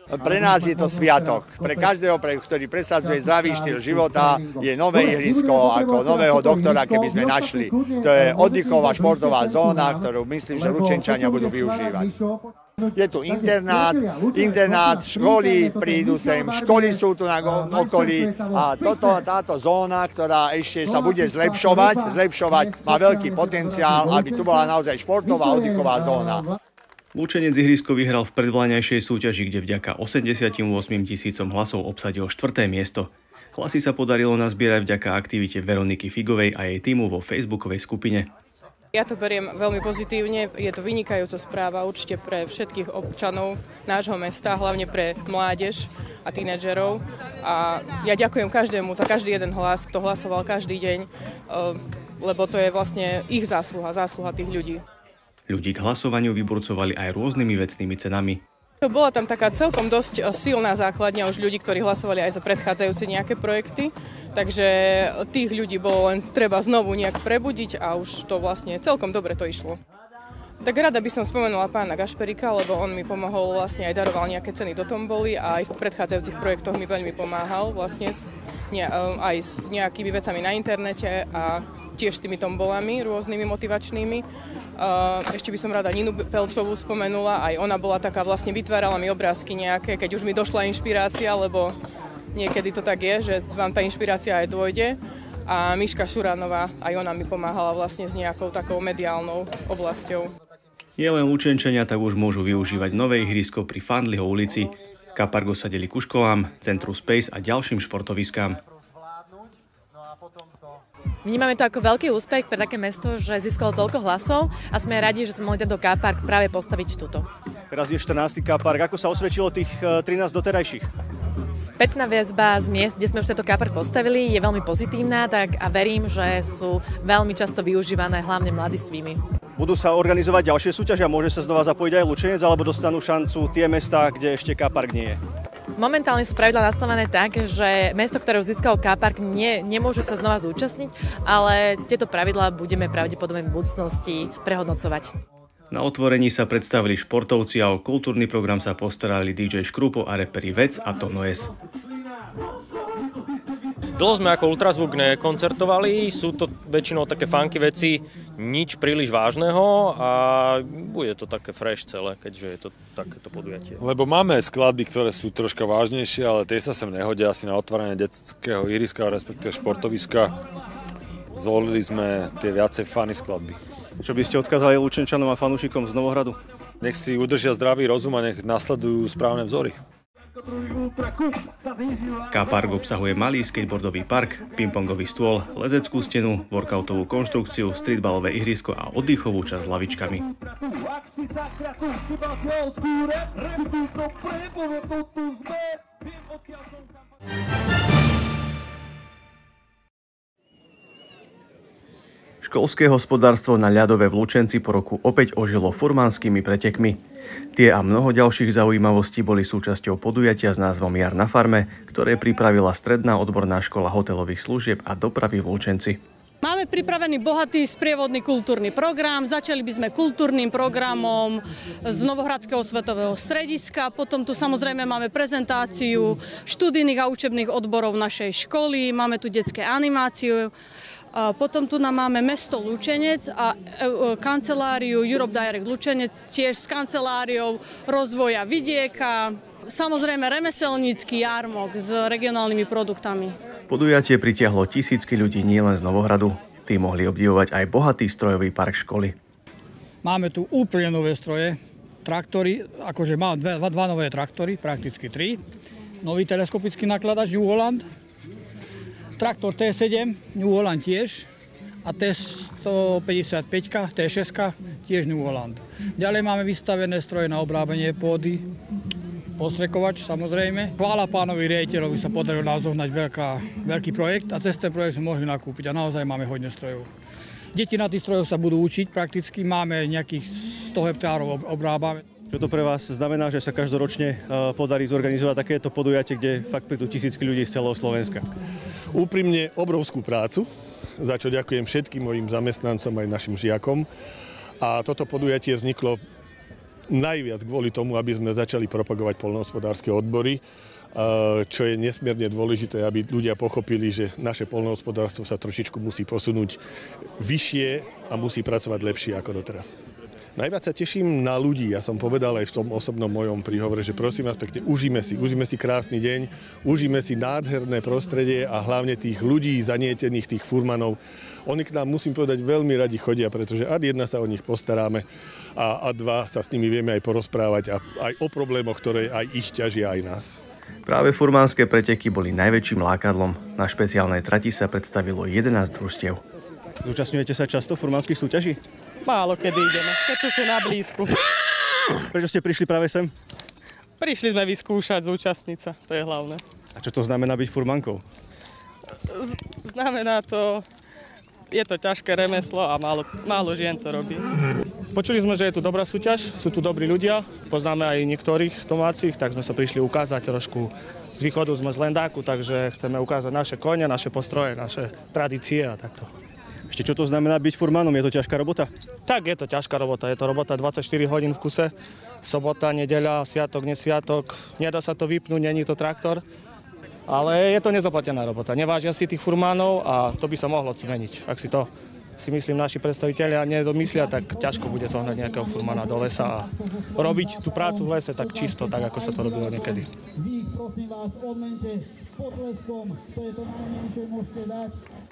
Speaker 17: Pre nás je to sviatok. Pre každého, ktorý presadzuje zdravý štýl života, je nové ihrisko ako nového doktora, keby sme našli. To je oddychová športová zóna, ktorú myslím, že Lučenčania budú využívať. Je tu internát, internát, školy prídu sem, školy sú tu na okolí a toto, táto zóna, ktorá ešte sa bude zlepšovať, zlepšovať, má veľký potenciál, aby tu bola naozaj športová oddychová zóna.
Speaker 1: Lučenec ihrisko vyhral v predvláňajšej súťaži, kde vďaka osemdesiatosem tisícom hlasov obsadil štvrté miesto. Hlasy sa podarilo nazbierať vďaka aktivite Veroniky Figovej a jej tímu vo facebookovej skupine.
Speaker 5: Ja to beriem veľmi pozitívne, je to vynikajúca správa určite pre všetkých občanov nášho mesta, hlavne pre mládež a tínedžerov. A ja ďakujem každému za každý jeden hlas, kto hlasoval každý deň, lebo to je vlastne ich zásluha, zásluha tých ľudí.
Speaker 1: Ľudí k hlasovaniu vyburcovali aj rôznymi vecnými cenami.
Speaker 5: Bola tam taká celkom dosť silná základňa už ľudí, ktorí hlasovali aj za predchádzajúce nejaké projekty, takže tých ľudí bolo len treba znovu nejak prebudiť a už to vlastne celkom dobre to išlo. Tak rada by som spomenula pána Gašperika, lebo on mi pomohol, vlastne aj daroval nejaké ceny do tomboly a aj v predchádzajúcich projektoch mi veľmi pomáhal vlastne ne, aj s nejakými vecami na internete a tiež s tými tombolami rôznymi motivačnými. Ešte by som rada Ninu Pelčovú spomenula, aj ona bola taká, vlastne vytvárala mi obrázky nejaké, keď už mi došla inšpirácia, lebo niekedy to tak je, že vám tá inšpirácia aj dôjde. A Miška Šuránová, aj ona mi pomáhala vlastne s nejakou takou mediálnou oblasťou.
Speaker 1: Nie len Lučenčania tak už môžu využívať nové ihrisko pri Fandliho ulici. Kapargo sa delí ku školám, Centru Space a ďalším športoviskám.
Speaker 6: Vnímame to ako veľký úspech pre také mesto, že získalo toľko hlasov a sme radi, že sme mohli tento K-park práve postaviť tuto.
Speaker 26: Teraz je štrnásty K-park. Ako sa osvedčilo tých trinásť doterajších?
Speaker 6: Spätná väzba z miest, kde sme už tento K-park postavili, je veľmi pozitívna, tak a verím, že sú veľmi často využívané hlavne mladistvými.
Speaker 26: Budú sa organizovať ďalšie súťaže a môže sa znova zapojiť aj Lučenec, alebo dostanú šancu tie mestá, kde ešte K-park nie je?
Speaker 6: Momentálne sú pravidlá nastavené tak, že mesto, ktoré už získalo K-park, nie, nemôže sa znova zúčastniť, ale tieto pravidlá budeme pravdepodobne v budúcnosti prehodnocovať.
Speaker 1: Na otvorení sa predstavili športovci a o kultúrny program sa postarali dý džej Škrupo a reperi Vec a Tono S.
Speaker 7: Dlho sme ako Ultrazvuk nekoncertovali, sú to väčšinou také funky veci, nič príliš vážneho a bude to také fresh celé, keďže je to takéto podujatie.
Speaker 8: Lebo máme skladby, ktoré sú troška vážnejšie, ale tie sa sem nehodia asi na otváranie detského ihriska, respektíve športoviska. Zvolili sme tie viacej funny skladby.
Speaker 26: Čo by ste odkázali Lučenčanom a fanúšikom z Novohradu?
Speaker 8: Nech si udržia zdravý rozum a nech nasledujú správne vzory.
Speaker 1: K-park obsahuje malý skateboardový park, pingpongový stôl, lezeckú stenu, workoutovú konštrukciu, streetballové ihrisko a oddychovú časť s lavičkami. Školské hospodárstvo na ľadové v Lučenci po roku opäť ožilo furmanskými pretekmi. Tie a mnoho ďalších zaujímavostí boli súčasťou podujatia s názvom Jar na farme, ktoré pripravila Stredná odborná škola hotelových služieb a dopravy v Lučenci.
Speaker 9: Máme pripravený bohatý sprievodný kultúrny program. Začali by sme kultúrnym programom z Novohradského svetového strediska. Potom tu samozrejme máme prezentáciu študijných a učebných odborov našej školy. Máme tu detské animáciu. Potom tu nám máme mesto Lučenec a kanceláriu Europe Direct Lučenec tiež s kanceláriou rozvoja vidieka. Samozrejme remeselnícky jarmok s regionálnymi produktami.
Speaker 1: Podujatie pritiahlo tisícky ľudí nielen z Novohradu. Tí mohli obdivovať aj bohatý strojový park školy.
Speaker 10: Máme tu úplne nové stroje, traktory, akože mám dva, dva nové traktory, prakticky tri. Nový teleskopický nakladač New Holland. Traktor té sedem, New Holland tiež a té stopäťdesiatpäť, té šesť tiež New Holland. Ďalej máme vystavené stroje na obrábanie pôdy, postrekovač samozrejme. Chvála pánovi riaditeľovi sa podarilo nám zohnať veľká, veľký projekt a cez ten projekt sme mohli nakúpiť a naozaj máme hodne strojov. Deti na tých strojoch sa budú učiť prakticky, máme nejakých sto hektárov obrábame.
Speaker 26: Čo to pre vás znamená, že sa každoročne podarí zorganizovať takéto podujatie, kde fakt prídu tisícky ľudí z celého Slovenska?
Speaker 12: Úprimne obrovskú prácu, za čo ďakujem všetkým mojim zamestnancom aj našim žiakom. A toto podujatie vzniklo najviac kvôli tomu, aby sme začali propagovať poľnohospodárske odbory, čo je nesmierne dôležité, aby ľudia pochopili, že naše poľnohospodárstvo sa trošičku musí posunúť vyššie a musí pracovať lepšie ako doteraz. Najviac sa teším na ľudí. Ja som povedal aj v tom osobnom mojom príhovore, že prosím vás pekne, užíme si, užíme si krásny deň, užíme si nádherné prostredie a hlavne tých ľudí zanietených, tých furmanov. Oni k nám, musím povedať, veľmi radi chodia, pretože ad jedna sa o nich postaráme a ad dva sa s nimi vieme aj porozprávať a aj o problémoch, ktoré aj ich ťažia, aj nás.
Speaker 1: Práve furmanské preteky boli najväčším lákadlom. Na špeciálnej trati sa predstavilo jedenásť družstiev.
Speaker 26: Zúčastňujete sa často furmanských súťaží?
Speaker 2: Málo kedy ideme, keď tu sú na blízku.
Speaker 26: Prečo ste prišli práve sem?
Speaker 2: Prišli sme vyskúšať, zúčastniť sa, to je hlavné.
Speaker 26: A čo to znamená byť furmankou?
Speaker 2: Z- znamená to, je to ťažké remeslo a málo, málo žien to robí. Počuli sme, že je tu dobrá súťaž, sú tu dobrí ľudia, poznáme aj niektorých domácich, tak sme sa prišli ukázať trošku. Z východu sme z Lendáku, takže chceme ukázať naše kone, naše postroje, naše tradície a takto.
Speaker 26: Ešte čo to znamená byť furmanom? Je to ťažká robota?
Speaker 2: Tak, je to ťažká robota. Je to robota dvadsaťštyri hodín v kuse. Sobota, nedeľa, sviatok, nesviatok. Nedá sa to vypnúť, nie je to traktor. Ale je to nezaplatená robota. Nevážia si tých furmánov a to by sa mohlo zmeniť. Ak si to, si myslím, naši predstavitelia nedomyslia, tak ťažko bude zohnať nejakého furmána do lesa a robiť tú prácu v lese tak čisto, tak ako sa to robilo niekedy.
Speaker 11: Vy, prosím vás, odmente potleskom. To je to najmenej, čo môžete dať.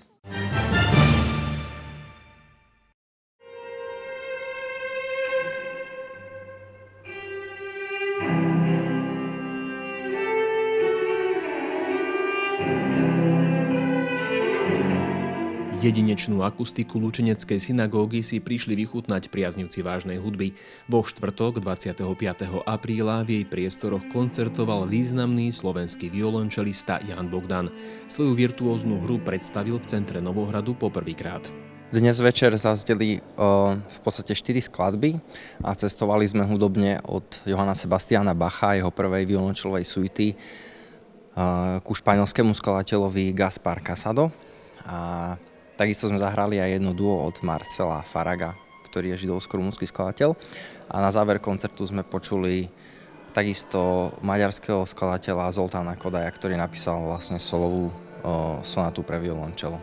Speaker 13: Jedinečnú akustiku Lučeneckej synagógy si prišli vychutnať priaznivci vážnej hudby. Vo štvrtok dvadsiateho piateho apríla v jej priestoroch koncertoval významný slovenský violončelista Ján Bogdan. Svoju virtuóznu hru predstavil v centre Novohradu poprvýkrát.
Speaker 14: Dnes večer zazneli o, v podstate štyri skladby a cestovali sme hudobne od Johanna Sebastiana Bacha, jeho prvej violončelovej suity, o, ku španielskému skladateľovi Gaspar Casado. A takisto sme zahrali aj jedno duo od Marcela Faraga, ktorý je židovsko-rumunský skladateľ. A na záver koncertu sme počuli takisto maďarského skladateľa Zoltána Kodaja, ktorý napísal vlastne solovú o, sonátu pre violončelo.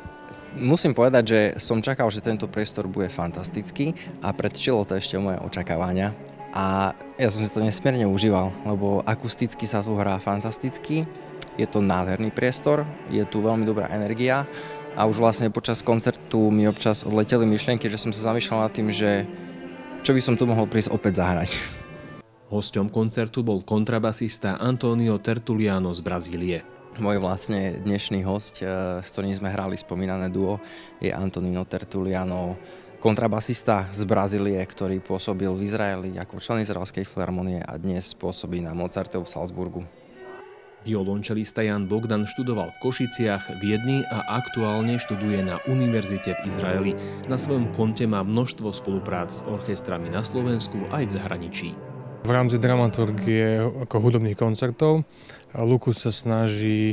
Speaker 14: Musím povedať, že som čakal, že tento priestor bude fantastický a predčilo to ešte moje očakávania. A ja som si to nesmierne užíval, lebo akusticky sa tu hrá fantasticky. Je to nádherný priestor, je tu veľmi dobrá energia a už vlastne počas koncertu mi občas odleteli myšlienky, že som sa zamýšľal nad tým, že čo by som tu mohol prísť opäť zahrať.
Speaker 13: Hosťom koncertu bol kontrabasista Antonio Tertuliano z Brazílie.
Speaker 14: Môj vlastne dnešný hosť, s ktorým sme hrali spomínané duo, je Antonio Tertuliano, kontrabasista z Brazílie, ktorý pôsobil v Izraeli ako člen Izraelskej filharmonie a dnes pôsobí na Mozartov v Salzburgu.
Speaker 13: Violončelista Ján Bogdan študoval v Košiciach, Viedni a aktuálne študuje na univerzite v Izraeli. Na svojom konte má množstvo spoluprác s orchestrami na Slovensku aj v zahraničí.
Speaker 15: V rámci dramaturgie ako hudobných koncertov Lukus sa snaží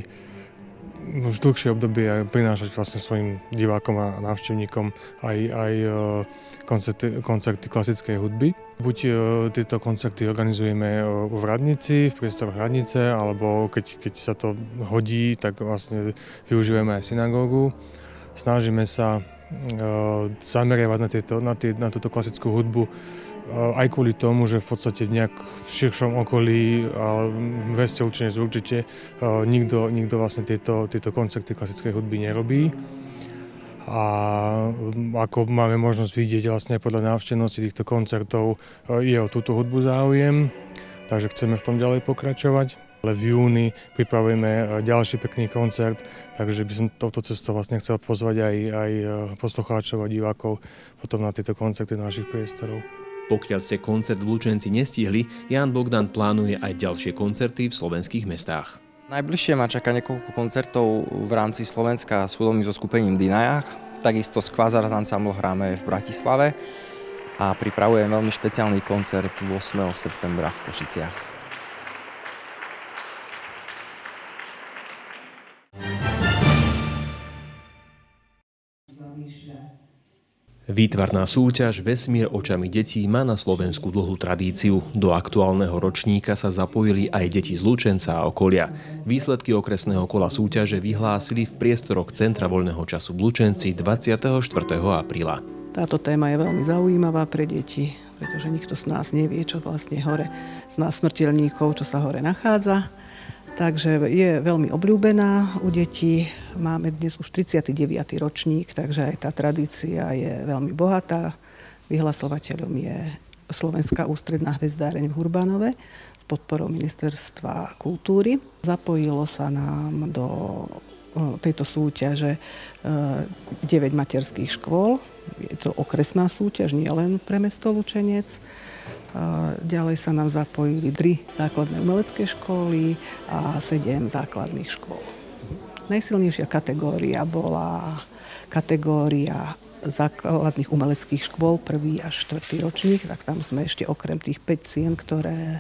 Speaker 15: už dlhšie obdobie aj prinášať vlastne svojim divákom a návštevníkom aj, aj koncerty, koncerty klasickej hudby. Buď tieto koncerty organizujeme v Radnici, v priestoroch Radnice, alebo keď, keď sa to hodí, tak vlastne využívame aj synagógu. Snažíme sa zameriavať na, tieto, na, tie, na túto klasickú hudbu aj kvôli tomu, že v podstate nejak v širšom okolí, ale veste Lučenec určite, nikto, nikto vlastne tieto, tieto koncerty klasickej hudby nerobí. A ako máme možnosť vidieť vlastne podľa návštevnosti týchto koncertov, je o túto hudbu záujem, takže chceme v tom ďalej pokračovať. Ale v júni pripravujeme ďalší pekný koncert, takže by som touto cestou vlastne chcel pozvať aj, aj poslucháčov a divákov potom na tieto koncerty našich priestorov.
Speaker 13: Pokiaľ ste koncert v Lučenci nestihli, Ján Bogdan plánuje aj ďalšie koncerty v slovenských mestách.
Speaker 14: Najbližšie ma čaká niekoľko koncertov v rámci Slovenska s hudobným zoskupením Dinajach. Takisto s Kvazar Ensemble hráme v Bratislave a pripravujem veľmi špeciálny koncert ôsmeho septembra v Košiciach.
Speaker 13: Výtvarná súťaž Vesmír očami detí má na Slovensku dlhú tradíciu. Do aktuálneho ročníka sa zapojili aj deti z Lučenca a okolia. Výsledky okresného kola súťaže vyhlásili v priestoroch Centra voľného času v Lučenci dvadsiateho štvrtého apríla.
Speaker 3: Táto téma je veľmi zaujímavá pre deti, pretože nikto z nás nevie, čo vlastne hore z nás smrteľníkov, čo sa hore nachádza. Takže je veľmi obľúbená u detí. Máme dnes už tridsiaty deviaty ročník, takže aj tá tradícia je veľmi bohatá. Vyhlasovateľom je Slovenská ústredná hvezdáreň v Hurbánove s podporou Ministerstva kultúry. Zapojilo sa nám do tejto súťaže deväť materských škôl. Je to okresná súťaž, nie len pre mesto Lučenec. Ďalej sa nám zapojili tri základné umelecké školy a sedem základných škôl. Najsilnejšia kategória bola kategória základných umeleckých škôl, prvý až štvrtý ročník, tak tam sme ešte okrem tých päť cien, ktoré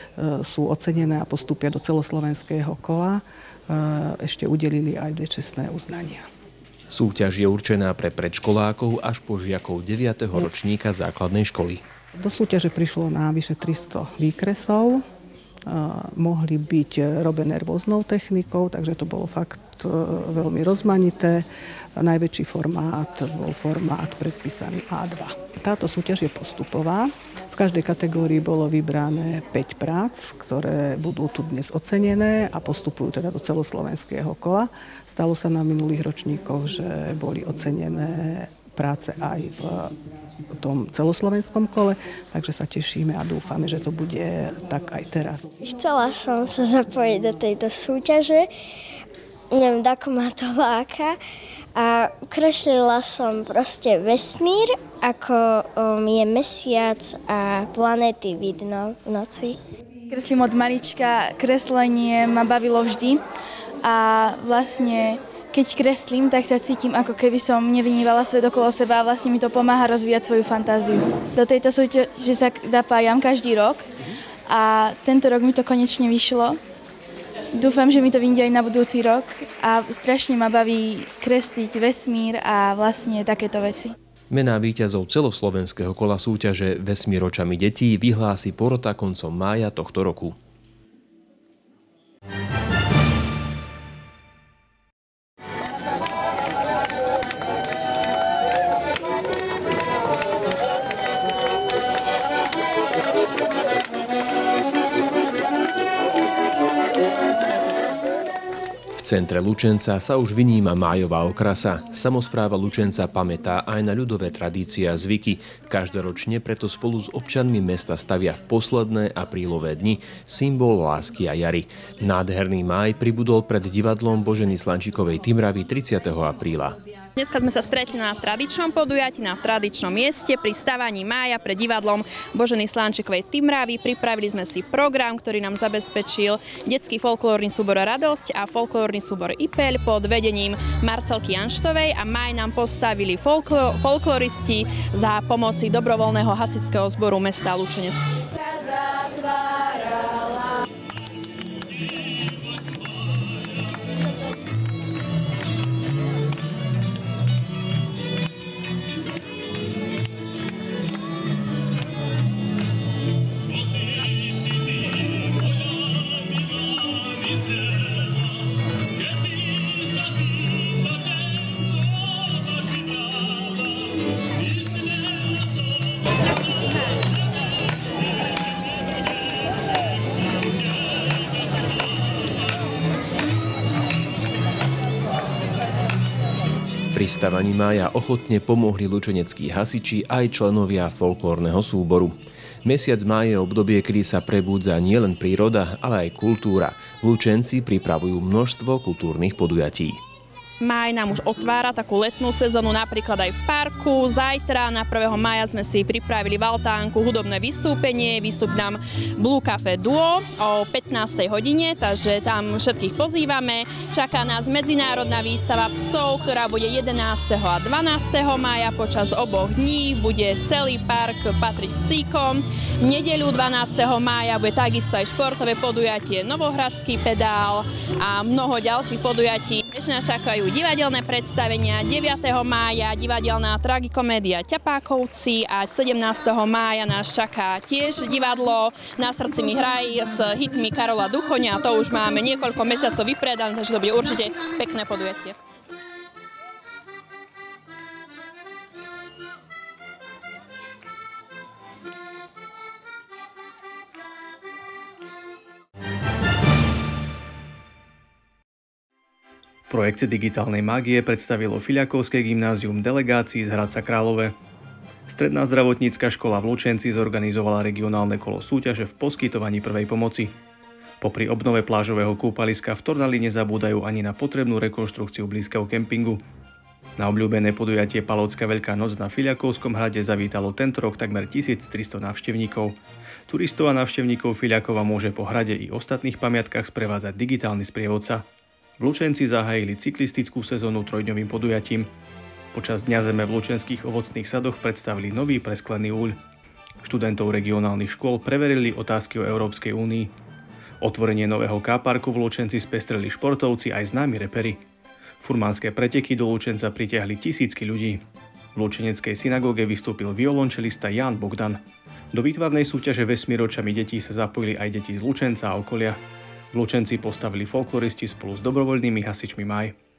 Speaker 3: sú ocenené a postúpia do celoslovenského kola, ešte udelili aj dve čestné uznania.
Speaker 13: Súťaž je určená pre predškolákov až po žiakov deviateho ročníka základnej školy.
Speaker 3: Do súťaže prišlo na vyše tristo výkresov. Mohli byť robené rôznou technikou, takže to bolo fakt veľmi rozmanité. Najväčší formát bol formát predpísaný á dva. Táto súťaž je postupová. V každej kategórii bolo vybrané päť prác, ktoré budú tu dnes ocenené a postupujú teda do celoslovenského kola. Stalo sa na minulých ročníkoch, že boli ocenené práce aj v tom celoslovenskom kole, takže sa tešíme a dúfame, že to bude tak aj teraz.
Speaker 16: Chcela som sa zapojiť do tejto súťaže, neviem, ako ma to láka, a kreslila som proste vesmír, ako um, je mesiac a planéty vidno v noci.
Speaker 18: Kreslím od malička, kreslenie ma bavilo vždy a vlastne keď kreslím, tak sa cítim, ako keby som nevynívala svet okolo seba a vlastne mi to pomáha rozvíjať svoju fantáziu. Do tejto súťaže sa zapájam každý rok a tento rok mi to konečne vyšlo. Dúfam, že mi to vyjde aj na budúci rok a strašne ma baví kresliť vesmír a vlastne takéto veci.
Speaker 13: Mená víťazov celoslovenského kola súťaže Vesmír očami detí vyhlási porota koncom mája tohto roku. V centre Lučenca sa už vyníma májová okrasa. Samospráva Lučenca pamätá aj na ľudové tradície a zvyky. Každoročne preto spolu s občanmi mesta stavia v posledné aprílové dni symbol lásky a jary. Nádherný máj pribudol pred divadlom Boženy Slančikovej Timravy tridsiateho apríla.
Speaker 19: Dneska sme sa stretli na tradičnom podujatí, na tradičnom mieste pri stavaní mája pred divadlom Boženy Slančikovej Timravy. Pripravili sme si program, ktorý nám zabezpečil detský folklórny súbor Radosť a folklórny súbor Ipeľ pod vedením Marcelky Janštovej a máj nám postavili folklor, folkloristi za pomoci dobrovoľného hasičského zboru mesta Lučenec.
Speaker 13: Pri stavaní mája ochotne pomohli lučeneckí hasiči aj členovia folklórneho súboru. Mesiac máj je obdobie, kedy sa prebúdza nielen príroda, ale aj kultúra. Lučenci pripravujú množstvo kultúrnych podujatí.
Speaker 19: Máj nám už otvára takú letnú sezónu, napríklad aj v parku. Zajtra na prvého mája sme si pripravili v altánku hudobné vystúpenie. Vystúpi nám Blue Cafe Duo o pätnástej hodine, takže tam všetkých pozývame. Čaká nás medzinárodná výstava psov, ktorá bude jedenásteho a dvanásteho mája. Počas oboch dní bude celý park patriť psíkom. V nedeľu dvanásteho mája bude takisto aj športové podujatie Novohradský pedál a mnoho ďalších podujatí. Ešte nás čakajú chýbajú divadelné predstavenia. deviateho mája divadelná tragikomédia Ťapákovci a sedemnásteho mája nás čaká tiež divadlo Na srdci mi hraj s hitmi Karola Duchoňa. To už máme niekoľko mesiacov vypredané, takže to bude určite pekné podujatie.
Speaker 1: V projekte digitálnej mágie predstavilo Filiakovské gymnázium delegácií z Hradca Králové. Stredná zdravotnícka škola v Lučenci zorganizovala regionálne kolo súťaže v poskytovaní prvej pomoci. Popri obnove plážového kúpaliska v Tornali nezabúdajú ani na potrebnú rekonštrukciu blízkeho kempingu. Na obľúbené podujatie Palovská Veľká noc na Filiakovskom hrade zavítalo tento rok takmer tisíctristo návštevníkov. Turistov a návštevníkov Filiakova môže po hrade i ostatných pamiatkách sprevádzať digitálny sprievodca. V Lučenci zahájili cyklistickú sezónu trojdňovým podujatím. Počas Dňa zeme v lučenských ovocných sadoch predstavili nový presklený úľ. Študentov regionálnych škôl preverili otázky o Európskej únii. Otvorenie nového káparku v Lučenci spestreli športovci aj známi reperi. Furmanské preteky do Lučenca pritiahli tisícky ľudí. V lučeneckej synagóge vystúpil violončelista Ján Bogdan. Do výtvarnej súťaže Vesmír očami detí sa zapojili aj deti z Lučenca a okolia. V Lučenci postavili folkloristi spolu s dobrovoľnými hasičmi Maj.